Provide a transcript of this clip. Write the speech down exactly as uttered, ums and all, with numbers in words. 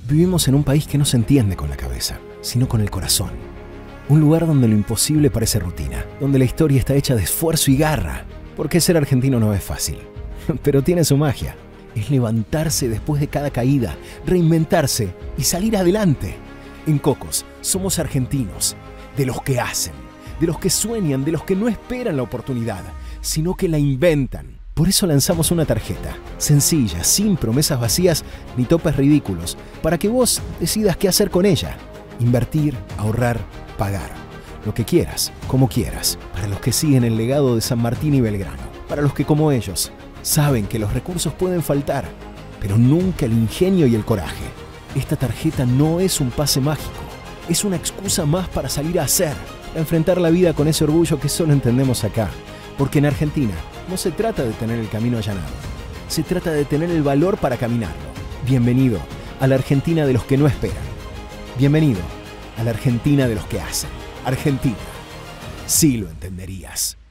Vivimos en un país que no se entiende con la cabeza, sino con el corazón. Un lugar donde lo imposible parece rutina, donde la historia está hecha de esfuerzo y garra. Porque ser argentino no es fácil, pero tiene su magia. Es levantarse después de cada caída, reinventarse y salir adelante. En Cocos somos argentinos, de los que hacen, de los que sueñan, de los que no esperan la oportunidad, sino que la inventan. Por eso lanzamos una tarjeta, sencilla, sin promesas vacías ni topes ridículos, para que vos decidas qué hacer con ella. Invertir, ahorrar, pagar. Lo que quieras, como quieras. Para los que siguen el legado de San Martín y Belgrano. Para los que, como ellos, saben que los recursos pueden faltar, pero nunca el ingenio y el coraje. Esta tarjeta no es un pase mágico. Es una excusa más para salir a hacer, a enfrentar la vida con ese orgullo que solo entendemos acá. Porque en Argentina no se trata de tener el camino allanado. Se trata de tener el valor para caminarlo. Bienvenido a la Argentina de los que no esperan. Bienvenido a la Argentina de los que hacen. Argentina, sí lo entenderías.